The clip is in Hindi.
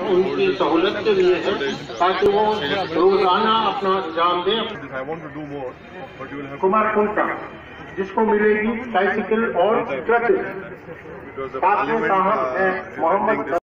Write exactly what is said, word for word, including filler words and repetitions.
उनकी सहूलत के लिए है, ताकि वो रोजाना अपना एग्जाम दें। कुमार कोटा जिसको मिलेगी ट्राइसिकल और ट्रक। साथ में साहब है मोहम्मद